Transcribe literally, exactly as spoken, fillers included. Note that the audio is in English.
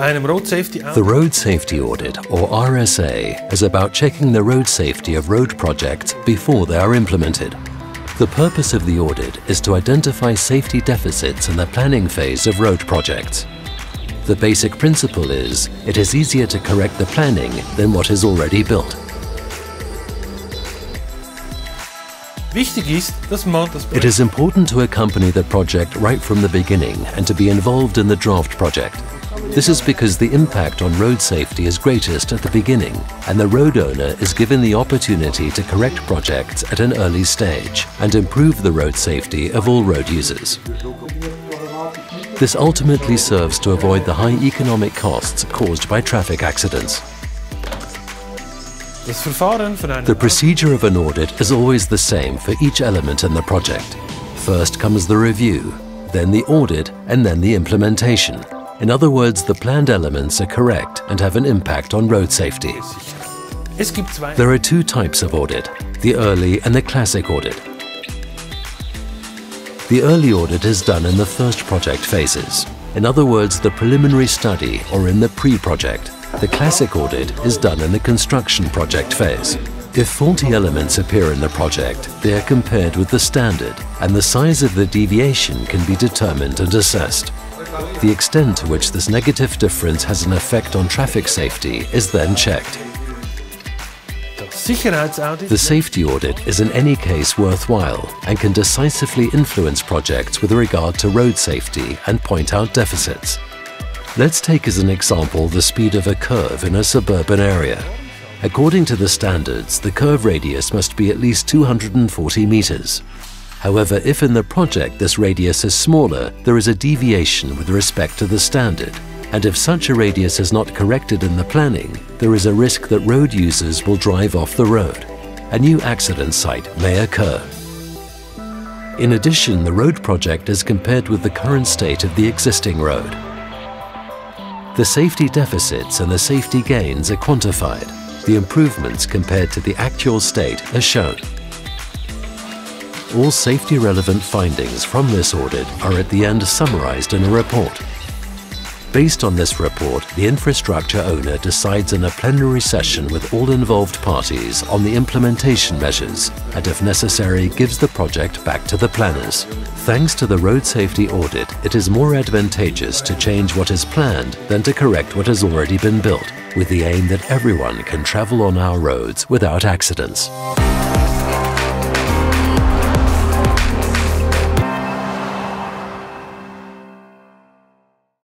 einem Road Safety Audit. The Road Safety Audit, or R S A, is about checking the road safety of road projects before they are implemented. The purpose of the audit is to identify safety deficits in the planning phase of road projects. The basic principle is, it is easier to correct the planning than what is already built. Wichtig ist, dass man das It is important to accompany the project right from the beginning and to be involved in the draft project. This is because the impact on road safety is greatest at the beginning, and the road owner is given the opportunity to correct projects at an early stage and improve the road safety of all road users. This ultimately serves to avoid the high economic costs caused by traffic accidents. Das Verfahren für eine The procedure of an audit is always the same for each element in the project. First comes the review, then the audit, and then the implementation. In other words, the planned elements are correct and have an impact on road safety. Es gibt zwei. There are two types of audit, the early and the classic audit. The early audit is done in the first project phases. In other words, the preliminary study or in the pre-project. The classic audit is done in the construction project phase. If faulty elements appear in the project, they are compared with the standard, and the size of the deviation can be determined and assessed. The extent to which this negative difference has an effect on traffic safety is then checked. Sicherheitsaudit. The safety audit is in any case worthwhile and can decisively influence projects with regard to road safety and point out deficits. Let's take as an example the speed of a curve in a suburban area. According to the standards, the curve radius must be at least two hundred forty meters. However, if in the project this radius is smaller, there is a deviation with respect to the standard. And if such a radius is not corrected in the planning, there is a risk that road users will drive off the road. A new accident site may occur. In addition, the road project is compared with the current state of the existing road. The safety deficits and the safety gains are quantified. The improvements compared to the actual state are shown. All safety-relevant findings from this audit are at the end summarized in a report. Based on this report, the infrastructure owner decides in a plenary session with all involved parties on the implementation measures and, if necessary, gives the project back to the planners. Thanks to the road safety audit, it is more advantageous to change what is planned than to correct what has already been built, with the aim that everyone can travel on our roads without accidents.